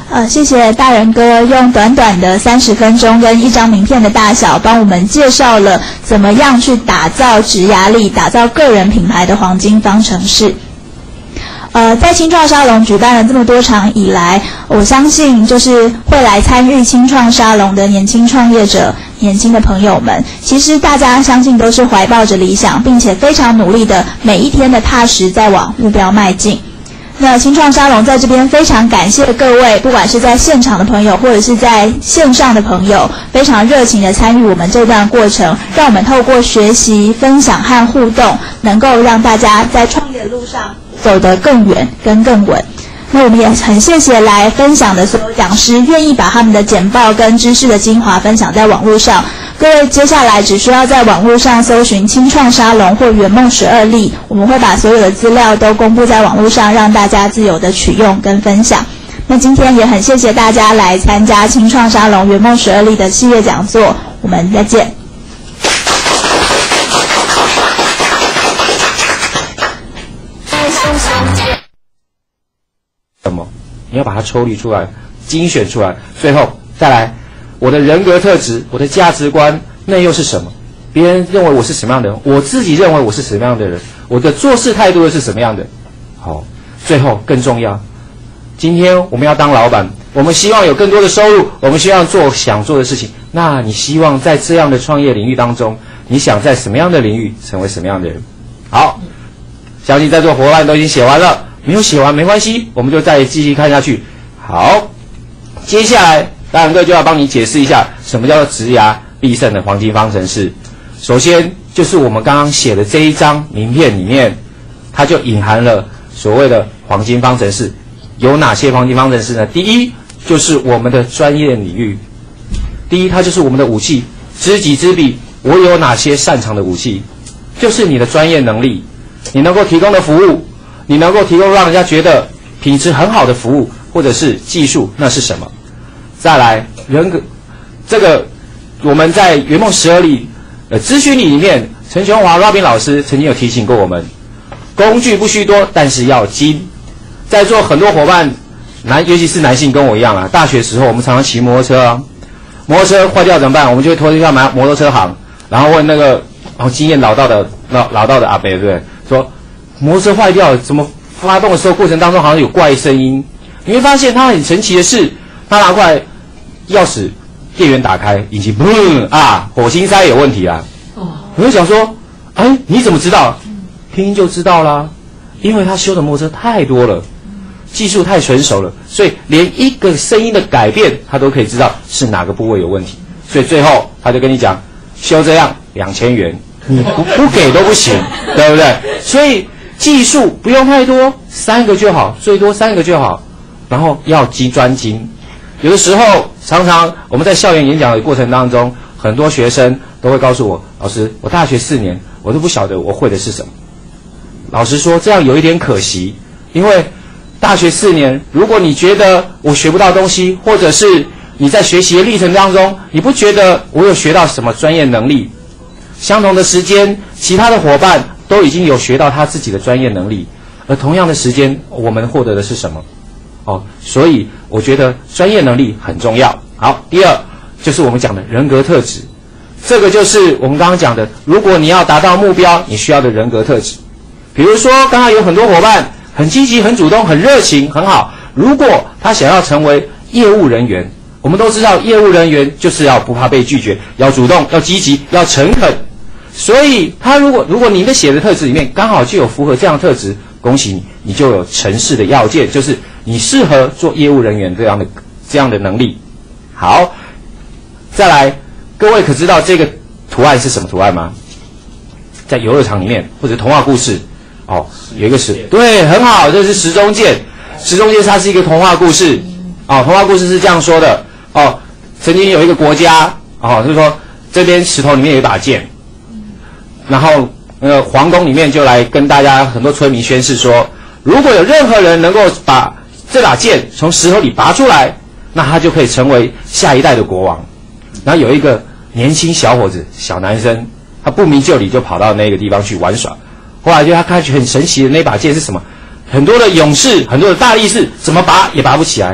谢谢大人哥用短短的30分钟跟一张名片的大小，帮我们介绍了怎么样去打造职涯力、打造个人品牌的黄金方程式。在青创沙龙举办了这么多场以来，我相信就是会来参与青创沙龙的年轻创业者、年轻的朋友们，其实大家相信都是怀抱着理想，并且非常努力的每一天的踏实在往目标迈进。那青创沙龙在这边非常感谢各位，不管是在现场的朋友或者是在线上的朋友，非常热情的参与我们这段过程，让我们透过学习、分享和互动，能够让大家在创业的路上走得更远跟更稳。那我们也很谢谢来分享的所有讲师，愿意把他们的简报跟知识的精华分享在网络上。各位接下来只需要在网络上搜寻青创沙龙或圆梦12例，我们会把所有的资料都公布在网络上，让大家自由的取用跟分享。那今天也很谢谢大家来参加青创沙龙圆梦12例的系列讲座，我们再见。 什么？你要把它抽离出来，精选出来，最后再来。我的人格特质，我的价值观，那又是什么？别人认为我是什么样的人，我自己认为我是什么样的人，我的做事态度又是什么样的？好，最后更重要，今天我们要当老板，我们希望有更多的收入，我们希望做想做的事情。那你希望在这样的创业领域当中，你想在什么样的领域成为什么样的人？好，相信在座伙伴都已经写完了，没有写完没关系，我们就再继续看下去。好，接下来大人哥就要帮你解释一下什么叫做职涯必胜的黄金方程式。首先就是我们刚刚写的这一张名片里面，它就隐含了所谓的黄金方程式。有哪些黄金方程式呢？第一就是我们的专业领域，第一它就是我们的武器，知己知彼。我有哪些擅长的武器？就是你的专业能力，你能够提供的服务，你能够提供让人家觉得品质很好的服务，或者是技术，那是什么？再来人格，这个我们在圆梦12例咨询里面，陈琼华 Robin 老师曾经有提醒过我们，工具不需多，但是要精。在座很多伙伴，尤其是男性跟我一样啊，大学时候我们常常骑摩托车啊，摩托车坏掉怎么办？我们就会拖去摩托车行，然后问那个经验老道的阿伯，对不对？说摩托车坏掉，怎么发动的时候过程当中好像有怪声音？你会发现它很神奇的是，他拿过来钥匙电源打开，引擎砰啊，火星塞有问题啊！我就想说，哎，你怎么知道？听就知道啦，因为他修的摩托车太多了，技术太纯熟了，所以连一个声音的改变，他都可以知道是哪个部位有问题。所以最后他就跟你讲，修这样2000元，你不给都不行，对不对？所以技术不用太多，3个就好，最多3个就好，然后要专精。有的时候，常常我们在校园演讲的过程当中，很多学生都会告诉我，老师，我大学4年，我都不晓得我会的是什么。老实说，这样有一点可惜，因为大学4年，如果你觉得我学不到东西，或者是你在学习的历程当中，你不觉得我有学到什么专业能力，相同的时间，其他的伙伴都已经有学到他自己的专业能力，而同样的时间，我们获得的是什么？所以我觉得专业能力很重要。好，第二就是我们讲的人格特质，这个就是我们刚刚讲的，如果你要达到目标，你需要的人格特质。比如说，刚刚有很多伙伴很积极、很主动、很热情，很好。如果他想要成为业务人员，我们都知道业务人员就是要不怕被拒绝，要主动，要积极，要诚恳。所以他如果你的写的特质里面刚好就有符合这样的特质，恭喜你，你就有成事的要件，就是你适合做业务人员这样的能力。好，再来，各位可知道这个图案是什么图案吗？在游乐场里面或者童话故事，有一个对，很好，这是时钟剑。时钟剑它是一个童话故事，童话故事是这样说的，曾经有一个国家，就是说这边石头里面有一把剑，然后皇宫里面就来跟大家很多村民宣誓说，如果有任何人能够把这把剑从石头里拔出来，那他就可以成为下一代的国王。然后有一个年轻小伙子，小男生，他不明就里就跑到那个地方去玩耍。后来就他看去很神奇的那把剑是什么？很多的勇士，很多的大力士，怎么拔也拔不起来。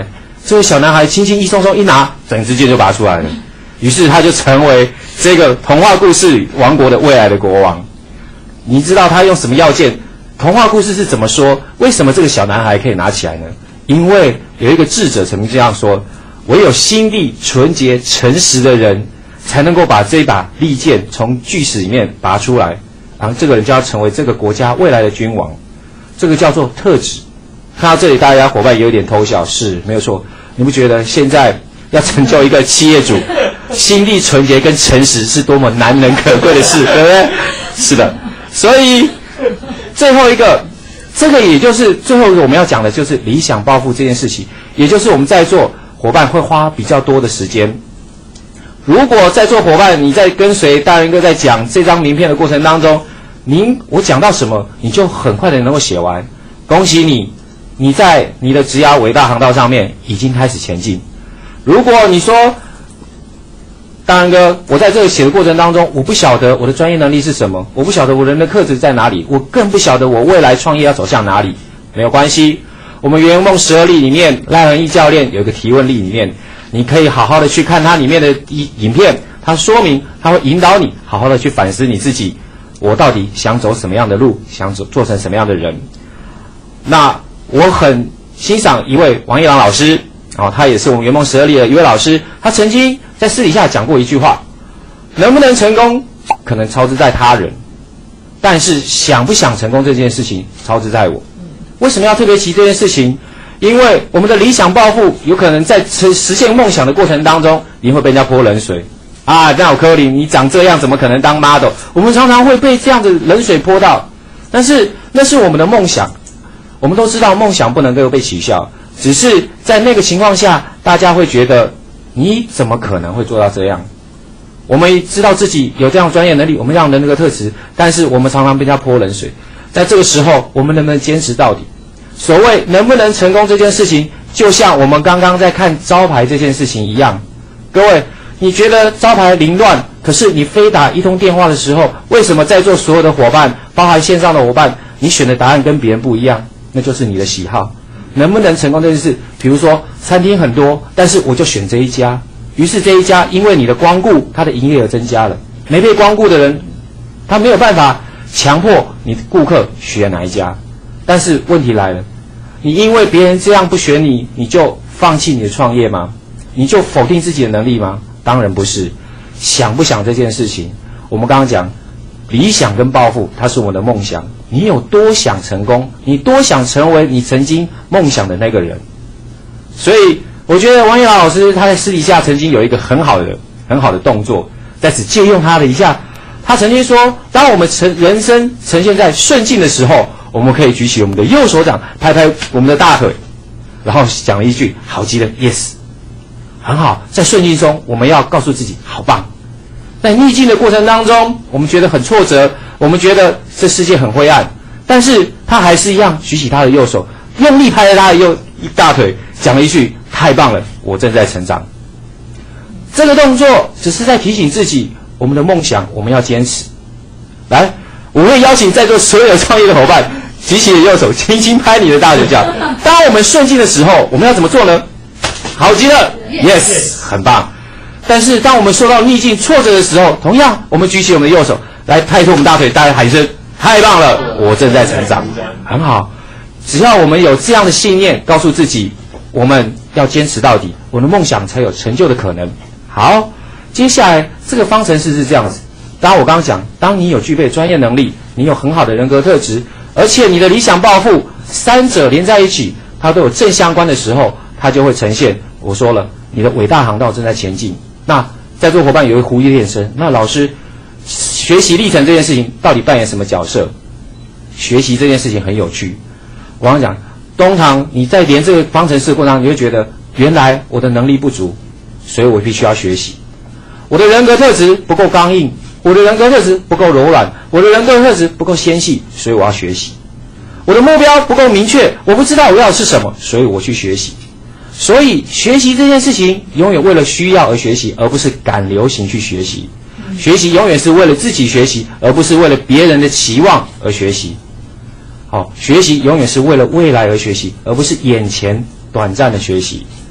这个小男孩轻轻一松松一拿，整支箭就拔出来了。于是他就成为这个童话故事王国的未来的国王。你知道他用什么要件？童话故事是怎么说？为什么这个小男孩可以拿起来呢？因为有一个智者曾经这样说：唯有心地纯洁、诚实的人，才能够把这把利剑从巨石里面拔出来，然后这个人就要成为这个国家未来的君王。这个叫做特质。看到这里，大家伙伴也有点偷笑，是没有错。你不觉得现在要成就一个企业主，心地纯洁跟诚实是多么难能可贵的事，对不对？是的。所以最后一个，这个也就是最后一个我们要讲的，就是理想抱负这件事情，也就是我们在座伙伴会花比较多的时间。如果在座伙伴你在跟随大人哥在讲这张名片的过程当中，我讲到什么，你就很快的能够写完，恭喜你，你在你的职涯伟大航道上面已经开始前进。如果你说大人哥，我在这个写的过程当中，我不晓得我的专业能力是什么，我不晓得我人的特质在哪里，我更不晓得我未来创业要走向哪里。没有关系，我们圆梦12例里面，赖恒毅教练有一个提问力里面，你可以好好的去看它里面的影片，它说明，它会引导你好好的去反思你自己，我到底想走什么样的路，想做成什么样的人。那我很欣赏一位王一郎老师，他也是我们圆梦12例的一位老师，他曾经在私底下讲过一句话：能不能成功，可能操之在他人，但是想不想成功这件事情，操之在我。为什么要特别提这件事情？因为我们的理想抱负，有可能在实现梦想的过程当中，你会被人家泼冷水啊！那有柯林，你长这样怎么可能当 model？ 我们常常会被这样的冷水泼到，但是那是我们的梦想。我们都知道梦想不能够被取笑，只是在那个情况下，大家会觉得你怎么可能会做到这样？我们知道自己有这样专业能力，我们让人那个特质，但是我们常常被人家泼冷水。在这个时候，我们能不能坚持到底？所谓能不能成功这件事情，就像我们刚刚在看招牌这件事情一样。各位，你觉得招牌凌乱，可是你非打一通电话的时候，为什么在座所有的伙伴，包含线上的伙伴，你选的答案跟别人不一样？那就是你的喜好。能不能成功这件事，比如说餐厅很多，但是我就选这一家，于是这一家因为你的光顾，它的营业额增加了。没被光顾的人，他没有办法强迫你的顾客选哪一家。但是问题来了，你因为别人这样不选你，你就放弃你的创业吗？你就否定自己的能力吗？当然不是。想不想这件事情，我们刚刚讲理想跟抱负，它是我们的梦想。你有多想成功，你多想成为你曾经梦想的那个人。所以我觉得王一郎老师他在私底下曾经有一个很好的动作，在此借用他的一下。他曾经说，当我们人生呈现在顺境的时候，我们可以举起我们的右手掌，拍拍我们的大腿，然后讲了一句好极了 yes， 很好。在顺境中，我们要告诉自己好棒。在逆境的过程当中，我们觉得很挫折，我们觉得这世界很灰暗，但是他还是一样举起他的右手，用力拍了他的大腿，讲了一句太棒了，我正在成长。这个动作只是在提醒自己，我们的梦想我们要坚持。来，我会邀请在座所有创业的伙伴举起你的右手，轻轻拍你的大腿，讲当我们顺境的时候，我们要怎么做呢？好极了 yes， 很棒。但是当我们受到逆境挫折的时候，同样我们举起我们的右手来拍出我们大腿，大家喊一声太棒了，我正在成长，很好。只要我们有这样的信念，告诉自己我们要坚持到底，我的梦想才有成就的可能。好，接下来这个方程式是这样子。当然我刚刚讲，当你有具备专业能力，你有很好的人格特质，而且你的理想抱负三者连在一起，它都有正相关的时候，它就会呈现我说了，你的伟大航道正在前进。那在座伙伴有一狐疑的眼神，那老师学习历程这件事情到底扮演什么角色？学习这件事情很有趣。我刚讲，通常你在连这个方程式的过程当中，你会觉得原来我的能力不足，所以我必须要学习。我的人格特质不够刚硬，我的人格特质不够柔软，我的人格特质不够纤细，所以我要学习。我的目标不够明确，我不知道我要的是什么，所以我去学习。所以学习这件事情永远为了需要而学习，而不是赶流行去学习。学习永远是为了自己学习，而不是为了别人的期望而学习。好，学习永远是为了未来而学习，而不是眼前短暂的学习。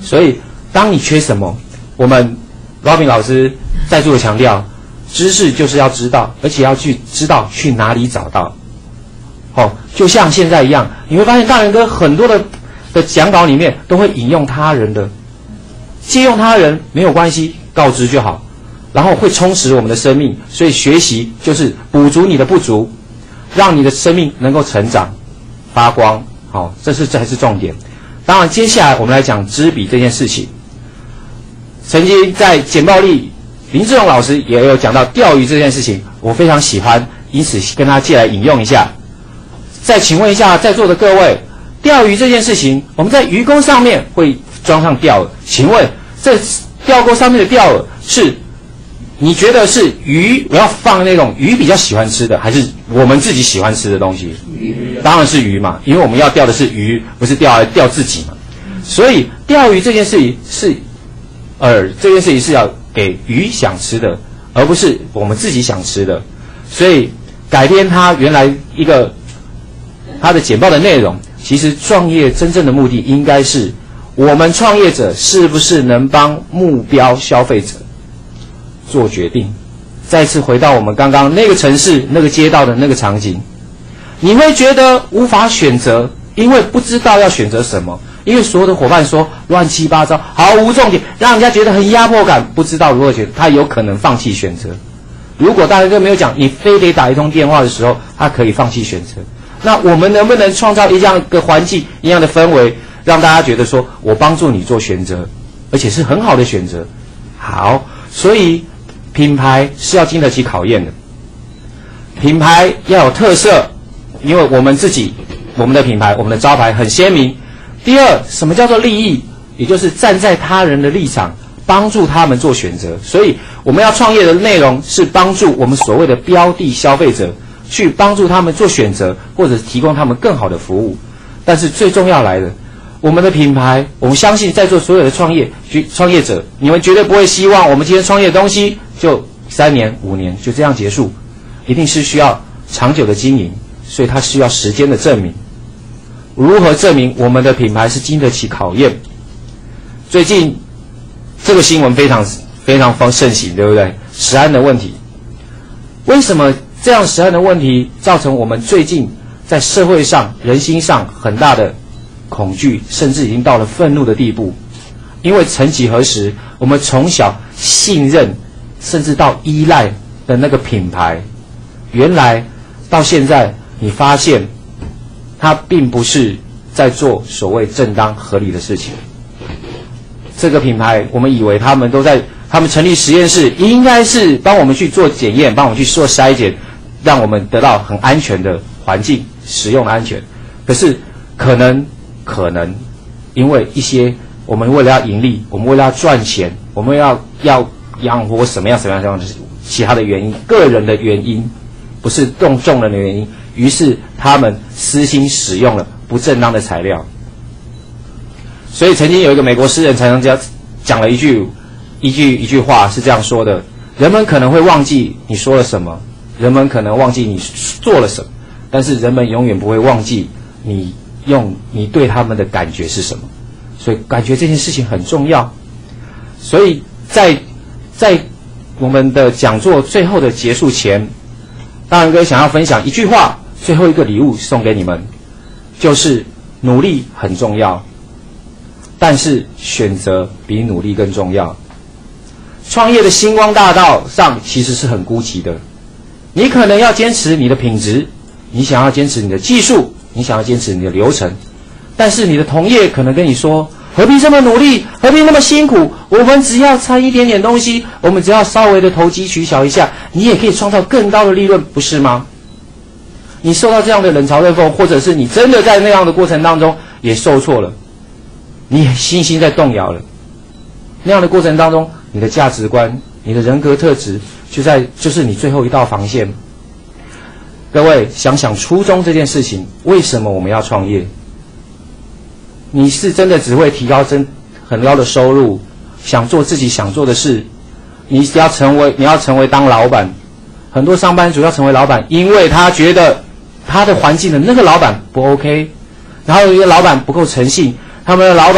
所以当你缺什么，我们 Robin 老师再度的强调，知识就是要知道，而且要去知道去哪里找到。就像现在一样，你会发现大人哥很多的讲稿里面都会引用他人的，借用他人没有关系，告知就好，然后会充实我们的生命。所以学习就是补足你的不足，让你的生命能够成长发光。好，这才是重点。当然接下来我们来讲知彼这件事情。曾经在简报力林志荣老师也有讲到钓鱼这件事情，我非常喜欢，因此跟他借来引用一下。再请问一下在座的各位，钓鱼这件事情，我们在鱼钩上面会装上钓饵，请问这钓钩上面的钓饵是你觉得是鱼我要放那种鱼比较喜欢吃的，还是我们自己喜欢吃的东西？鱼，当然是鱼嘛，因为我们要钓的是鱼，不是钓自己嘛。所以钓鱼这件事情是这件事情是要给鱼想吃的，而不是我们自己想吃的。所以改编它原来一个它的简报的内容，其实创业真正的目的应该是我们创业者是不是能帮目标消费者做决定。再次回到我们刚刚那个城市那个街道的那个场景，你会觉得无法选择，因为不知道要选择什么，因为所有的伙伴说乱七八糟，毫无重点，让人家觉得很压迫感，不知道如何选择，他有可能放弃选择。如果大家都没有讲你非得打一通电话的时候，他可以放弃选择。那我们能不能创造一样的环境，一样的氛围，让大家觉得说我帮助你做选择，而且是很好的选择。好，所以品牌是要经得起考验的，品牌要有特色，因为我们自己我们的品牌我们的招牌很鲜明。第二，什么叫做利益？也就是站在他人的立场帮助他们做选择。所以我们要创业的内容是帮助我们所谓的标的消费者去帮助他们做选择，或者提供他们更好的服务。但是最重要来的，我们的品牌，我们相信在座所有的创业者，你们绝对不会希望我们今天创业的东西就3年5年就这样结束，一定是需要长久的经营，所以它需要时间的证明。如何证明我们的品牌是经得起考验？最近这个新闻非常盛行，对不对？食安的问题，为什么这样食安的问题造成我们最近在社会上人心上很大的恐惧，甚至已经到了愤怒的地步？因为曾几何时，我们从小信任甚至到依赖的那个品牌，原来到现在你发现他并不是在做所谓正当合理的事情。这个品牌，我们以为他们成立实验室，应该是帮我们去做检验，帮我们去做筛检，让我们得到很安全的环境，使用的安全。可是可能因为一些我们为了要盈利，我们为了要赚钱，我们要养活什么样的其他的原因，个人的原因，不是众人的原因，于是他们私心使用了不正当的材料。所以曾经有一个美国诗人常常讲了一句话是这样说的：人们可能会忘记你说了什么，人们可能忘记你做了什么，但是人们永远不会忘记你对他们的感觉是什么。所以感觉这件事情很重要。所以在我们的讲座最后的结束前，大人哥想要分享一句话，最后一个礼物送给你们，就是努力很重要，但是选择比努力更重要。创业的星光大道上其实是很孤寂的，你可能要坚持你的品质，你想要坚持你的技术，你想要坚持你的流程，但是你的同业可能跟你说，何必这么努力，何必那么辛苦，我们只要差一点点东西，我们只要稍微的投机取巧一下，你也可以创造更高的利润，不是吗？你受到这样的冷嘲热讽，或者是你真的在那样的过程当中也受挫了，你信心在动摇了，那样的过程当中，你的价值观，你的人格特质就是你最后一道防线。各位想想初衷这件事情，为什么我们要创业？你是真的只会提高很高的收入，想做自己想做的事，你要成为当老板。很多上班族要成为老板，因为他觉得他的环境的那个老板不 OK， 然后有一个老板不够诚信，他们的老板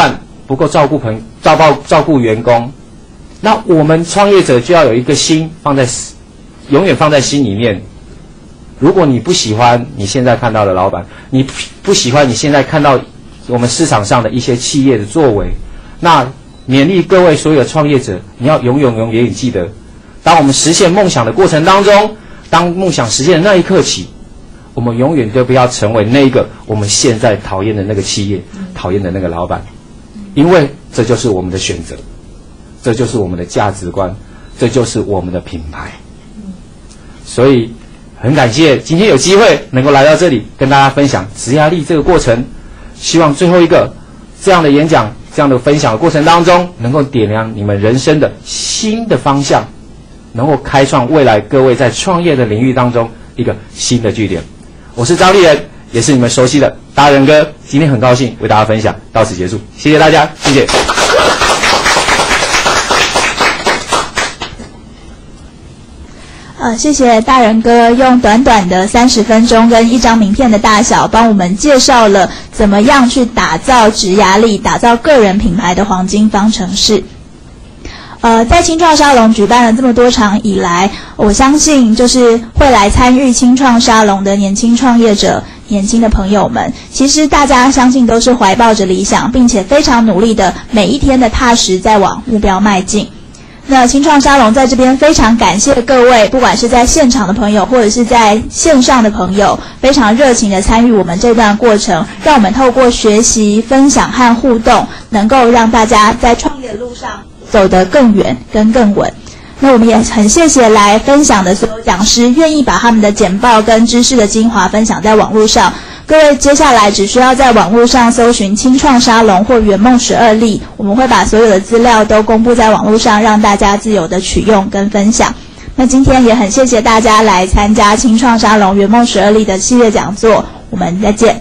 不够照顾员工，那我们创业者就要有一个心永远放在心里面。如果你不喜欢你现在看到的老板，你不喜欢你现在看到我们市场上的一些企业的作为，那勉励各位所有的创业者，你要永远记得，当我们实现梦想的过程当中，当梦想实现的那一刻起，我们永远都不要成为那个我们现在讨厌的那个企业，讨厌的那个老板，因为这就是我们的选择，这就是我们的价值观，这就是我们的品牌。所以很感谢今天有机会能够来到这里跟大家分享职涯力这个过程，希望最后一个这样的演讲这样的分享的过程当中，能够点亮你们人生的新的方向，能够开创未来各位在创业的领域当中一个新的据点。我是张立仁，也是你们熟悉的大仁哥，今天很高兴为大家分享，到此结束，谢谢大家，谢谢。 谢谢大仁哥用短短的30分钟跟一张名片的大小，帮我们介绍了怎么样去打造职涯力、打造个人品牌的黄金方程式。在青创沙龙举办了这么多场以来，我相信就是会来参与青创沙龙的年轻创业者、年轻的朋友们，其实大家相信都是怀抱着理想，并且非常努力的每一天的踏实在往目标迈进。那青创沙龙在这边非常感谢各位，不管是在现场的朋友或者是在线上的朋友，非常热情的参与我们这段过程，让我们透过学习、分享和互动，能够让大家在创业的路上走得更远跟更稳。那我们也很谢谢来分享的所有讲师，愿意把他们的简报跟知识的精华分享在网络上。各位接下来只需要在网络上搜寻青创沙龙或圆梦12例，我们会把所有的资料都公布在网络上，让大家自由的取用跟分享。那今天也很谢谢大家来参加青创沙龙圆梦12例的系列讲座，我们再见。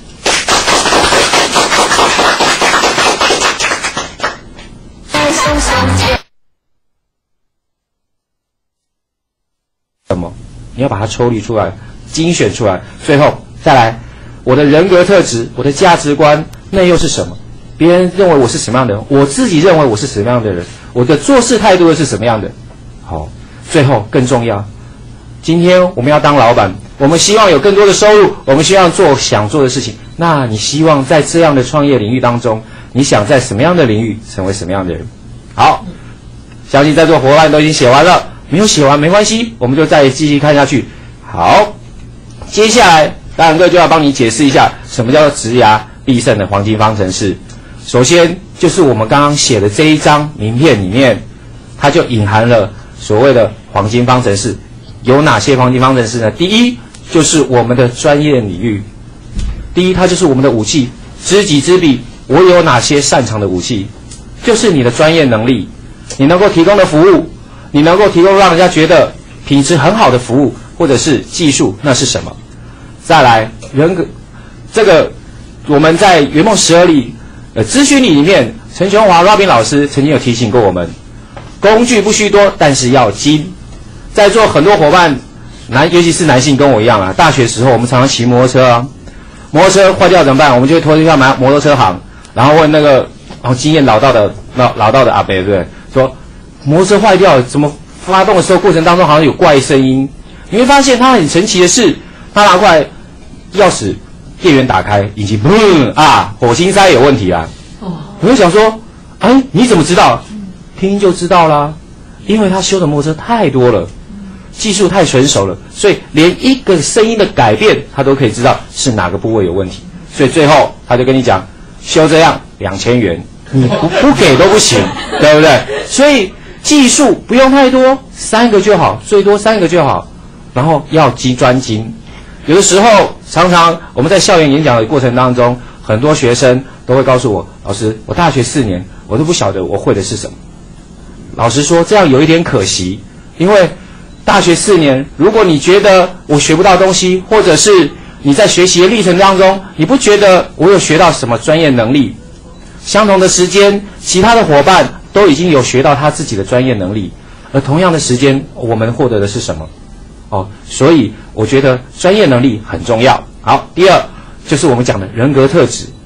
什么？你要把它抽离出来，精选出来，最后再来。我的人格特质，我的价值观，那又是什么？别人认为我是什么样的人，我自己认为我是什么样的人，我的做事态度又是什么样的？好，最后更重要，今天我们要当老板，我们希望有更多的收入，我们希望做想做的事情。那你希望在这样的创业领域当中，你想在什么样的领域成为什么样的人？好，相信在座伙伴都已经写完了，没有写完没关系，我们就再继续看下去。好，接下来大仁哥就要帮你解释一下什么叫做职涯必胜的黄金方程式。首先就是我们刚刚写的这一张名片里面，它就隐含了所谓的黄金方程式。有哪些黄金方程式呢？第一就是我们的专业领域，第一它就是我们的武器，知己知彼。我有哪些擅长的武器？就是你的专业能力，你能够提供的服务，你能够提供让人家觉得品质很好的服务，或者是技术，那是什么？再来人格，这个我们在圆梦12例咨询里面，陈琼华 Robin 老师曾经有提醒过我们，工具不需多，但是要精。在座很多伙伴尤其是男性跟我一样啊，大学时候我们常常骑摩托车啊，摩托车坏掉怎么办？我们就会拖去摩托车行，然后问那个经验老道的阿伯，对不对？说摩托车坏掉，怎么发动的时候过程当中好像有怪声音？你会发现它很神奇的是，他拿过来钥匙电源打开，引擎火星塞有问题啊！我就想说，你怎么知道？听就知道啦，因为他修的摩托车太多了，技术太纯熟了，所以连一个声音的改变，他都可以知道是哪个部位有问题。所以最后他就跟你讲，修这样2000元，你不给都不行，对不对？所以技术不用太多，3个就好，最多3个就好，然后要专精。有的时候，常常我们在校园演讲的过程当中，很多学生都会告诉我，老师，我大学4年，我都不晓得我会的是什么。老实说，这样有一点可惜，因为大学4年，如果你觉得我学不到东西，或者是你在学习的历程当中，你不觉得我有学到什么专业能力，相同的时间，其他的伙伴都已经有学到他自己的专业能力，而同样的时间，我们获得的是什么？所以我觉得专业能力很重要。好，第二就是我们讲的人格特质。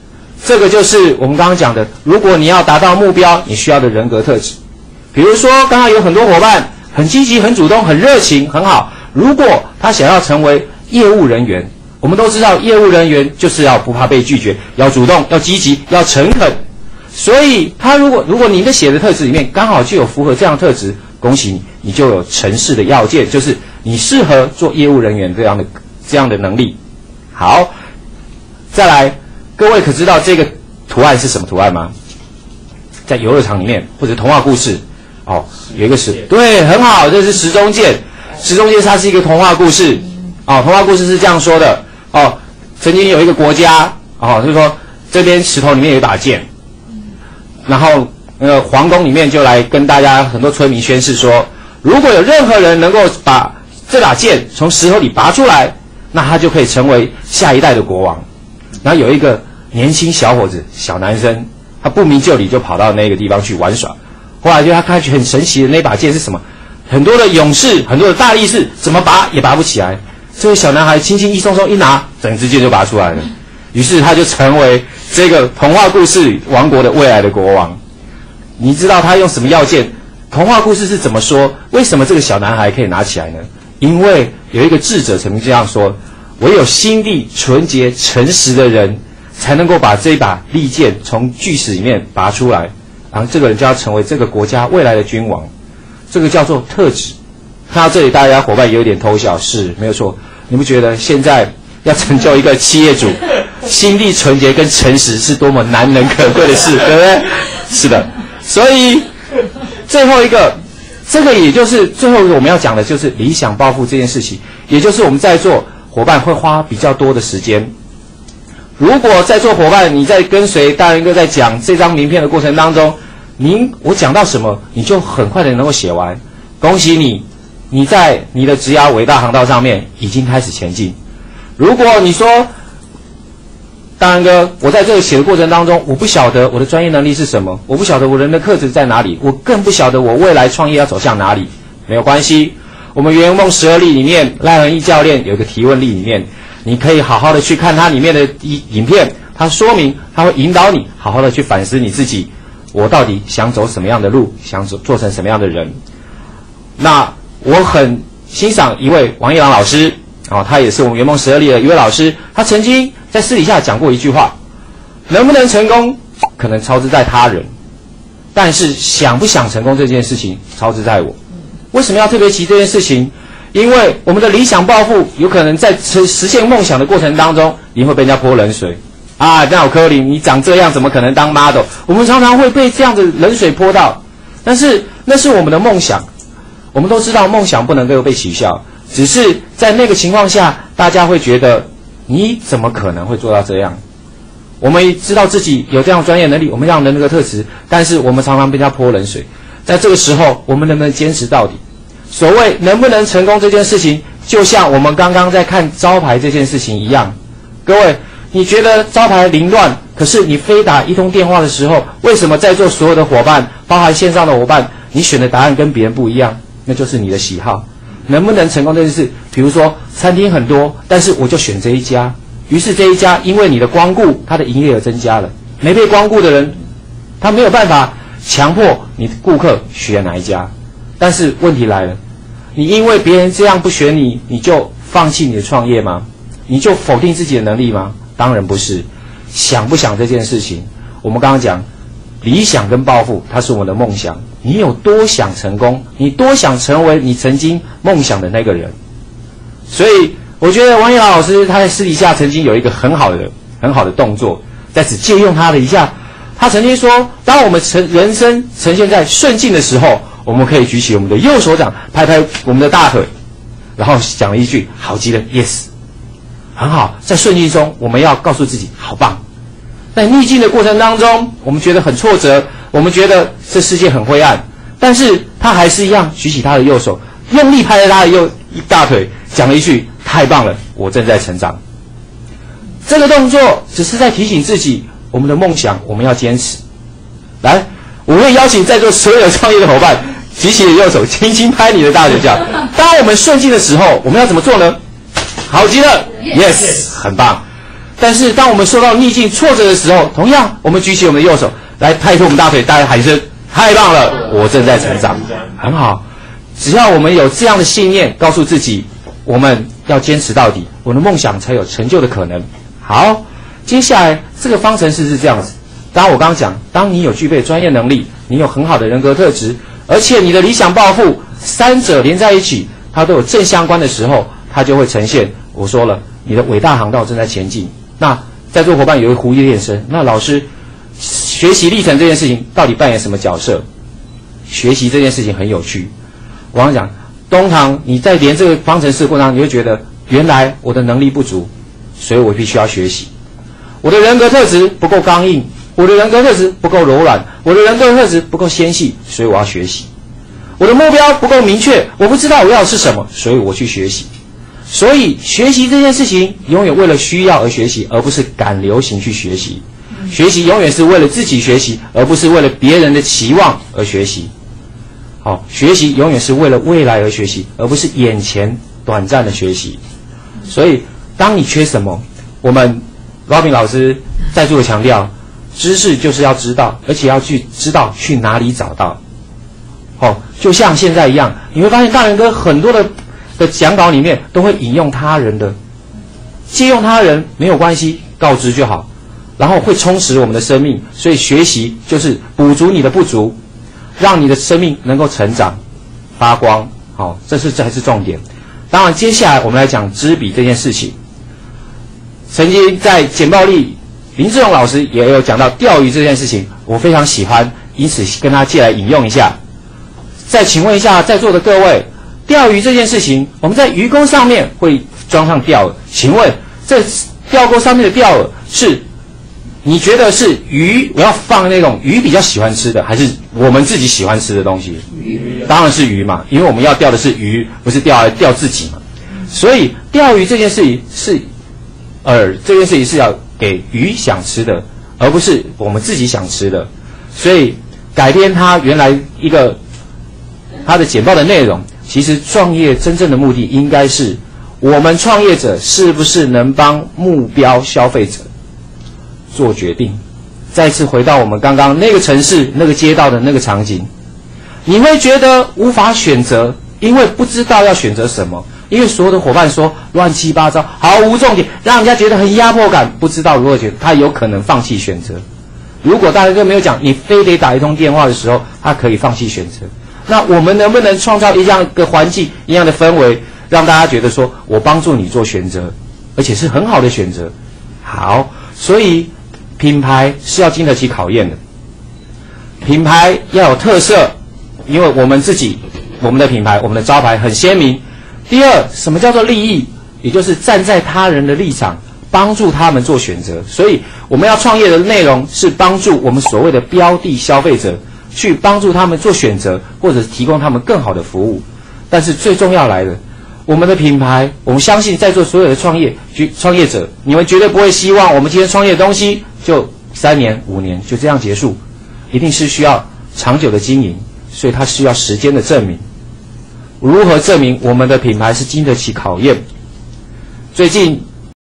这个就是我们刚刚讲的，如果你要达到目标，你需要的人格特质。比如说，刚刚有很多伙伴很积极、很主动、很热情，很好。如果他想要成为业务人员，我们都知道，业务人员就是要不怕被拒绝，要主动，要积极，要诚恳。所以，他如果你的写的特质里面刚好就有符合这样的特质，恭喜你，你就有成事的要件，就是你适合做业务人员这样的能力。好，再来，各位可知道这个图案是什么图案吗？在游乐场里面或者童话故事，有一个对，很好，这是时钟剑。时钟剑它是一个童话故事，童话故事是这样说的，曾经有一个国家，就是说这边石头里面有一把剑，然后皇宫里面就来跟大家很多村民宣誓说，如果有任何人能够把这把剑从石头里拔出来，那他就可以成为下一代的国王。然后有一个年轻小伙子，小男生，他不明就里就跑到那个地方去玩耍。后来就他看去很神奇的那把剑是什么？很多的勇士，很多的大力士，怎么拔也拔不起来。这位小男孩轻轻一松松一拿，整支剑就拔出来了。于是他就成为这个童话故事王国的未来的国王。你知道他用什么要件？童话故事是怎么说？为什么这个小男孩可以拿起来呢？因为有一个智者曾经这样说：唯有心地纯洁、诚实的人，才能够把这把利剑从巨石里面拔出来，然后这个人就要成为这个国家未来的君王。这个叫做特质。看到这里，大家伙伴也有点偷笑，是没有错。你不觉得现在要成就一个企业主，心地纯洁跟诚实是多么难能可贵的事，对不对？是的。所以最后一个，这个也就是最后一个我们要讲的，就是理想抱负这件事情，也就是我们在座伙伴会花比较多的时间。如果在座伙伴你在跟随大人哥在讲这张名片的过程当中，我讲到什么，你就很快的能够写完，恭喜你，你在你的职涯伟大航道上面已经开始前进。如果你说，大人哥，我在这个写的过程当中，我不晓得我的专业能力是什么，我不晓得我人的特质在哪里，我更不晓得我未来创业要走向哪里，没有关系。我们圆梦12例里面，赖恒毅教练有一个提问例里面，你可以好好的去看它里面的影片，它说明，它会引导你好好的去反思你自己，我到底想走什么样的路，想做成什么样的人。那我很欣赏一位王一郎老师，他也是我们圆梦12例的一位老师，他曾经在私底下讲过一句话：能不能成功，可能操之在他人，但是想不想成功这件事情，操之在我。为什么要特别提这件事情？因为我们的理想抱负，有可能在实现梦想的过程当中，你会被人家泼冷水。那有柯林，你长这样怎么可能当 model？ 我们常常会被这样的冷水泼到，但是那是我们的梦想。我们都知道梦想不能够被取笑，只是在那个情况下，大家会觉得你怎么可能会做到这样？我们知道自己有这样专业能力，我们这样的那个特质，但是我们常常被人家泼冷水。在这个时候，我们能不能坚持到底？所谓能不能成功这件事情，就像我们刚刚在看招牌这件事情一样。各位，你觉得招牌凌乱，可是你非打一通电话的时候，为什么在座所有的伙伴，包含线上的伙伴，你选的答案跟别人不一样？那就是你的喜好。能不能成功这件事，比如说餐厅很多，但是我就选这一家，于是这一家因为你的光顾，它的营业额增加了。没被光顾的人，他没有办法强迫你的顾客选哪一家。但是问题来了，你因为别人这样不选你，你就放弃你的创业吗？你就否定自己的能力吗？当然不是。想不想这件事情，我们刚刚讲理想跟抱负，它是我们的梦想。你有多想成功，你多想成为你曾经梦想的那个人。所以我觉得王一郎老师他在私底下曾经有一个很好的动作，在此借用他的一下。他曾经说，当我们人生呈现在顺境的时候，我们可以举起我们的右手掌，拍拍我们的大腿，然后讲了一句好极了 yes， 很好。在顺境中，我们要告诉自己好棒。在逆境的过程当中，我们觉得很挫折，我们觉得这世界很灰暗，但是他还是一样举起他的右手，用力拍了他的大腿，讲了一句太棒了，我正在成长。这个动作只是在提醒自己，我们的梦想我们要坚持。来，我会邀请在座所有创业的伙伴举起你的右手，轻轻拍你的大腿脚。当我们顺境的时候，我们要怎么做呢？好极了 yes， 很棒。 但是当我们受到逆境挫折的时候，同样我们举起我们的右手来拍拖我们大腿，大家喊一声太棒了，我正在成长，很好。只要我们有这样的信念，告诉自己我们要坚持到底，我的梦想才有成就的可能。好，接下来这个方程式是这样子。当然我刚刚讲，当你有具备专业能力，你有很好的人格特质，而且你的理想抱负三者连在一起，它都有正相关的时候，它就会呈现。我说了，你的伟大航道正在前进。那在座伙伴有一个狐狸练声，那老师学习历程这件事情到底扮演什么角色？学习这件事情很有趣。我刚讲，东堂你在连这个方程式过程中，你会觉得原来我的能力不足，所以我必须要学习。我的人格特质不够刚硬，我的人格特质不够柔软，我的人格特质不够纤细，所以我要学习。我的目标不够明确，我不知道我要的是什么，所以我去学习。所以学习这件事情永远为了需要而学习，而不是赶流行去学习。学习永远是为了自己学习，而不是为了别人的期望而学习。好，学习永远是为了未来而学习，而不是眼前短暂的学习。所以当你缺什么，我们 Robin 老师再度强调，知识就是要知道，而且要去知道去哪里找到。就像现在一样，你会发现大人哥很多的讲稿里面都会引用他人的，借用他人没有关系，告知就好，然后会充实我们的生命。所以学习就是补足你的不足，让你的生命能够成长发光。好，这才是重点。当然接下来我们来讲知彼这件事情。曾经在简报力林志荣老师也有讲到钓鱼这件事情，我非常喜欢，因此跟他借来引用一下。再请问一下在座的各位，钓鱼这件事情，我们在鱼钩上面会装上钓饵，请问这钓钩上面的钓饵是你觉得是鱼我要放那种鱼比较喜欢吃的，还是我们自己喜欢吃的东西？鱼，当然是鱼嘛，因为我们要钓的是鱼，不是钓自己嘛。所以钓鱼这件事情是这件事情是要给鱼想吃的，而不是我们自己想吃的。所以改编它原来一个它的简报的内容，其实创业真正的目的应该是我们创业者是不是能帮目标消费者做决定。再次回到我们刚刚那个城市那个街道的那个场景，你会觉得无法选择，因为不知道要选择什么，因为所有的伙伴说乱七八糟，毫无重点，让人家觉得很压迫感，不知道如何选择，他有可能放弃选择。如果大家都没有讲你非得打一通电话的时候，他可以放弃选择。那我们能不能创造一样的环境，一样的氛围，让大家觉得说我帮助你做选择，而且是很好的选择。好，所以品牌是要经得起考验的，品牌要有特色，因为我们自己我们的品牌我们的招牌很鲜明。第二，什么叫做利益？也就是站在他人的立场，帮助他们做选择。所以我们要创业的内容是帮助我们所谓的标的消费者，去帮助他们做选择，或者提供他们更好的服务。但是最重要来的，我们的品牌，我们相信在座所有的创业者，你们绝对不会希望我们今天创业的东西就3年5年就这样结束，一定是需要长久的经营，所以它需要时间的证明。如何证明我们的品牌是经得起考验？最近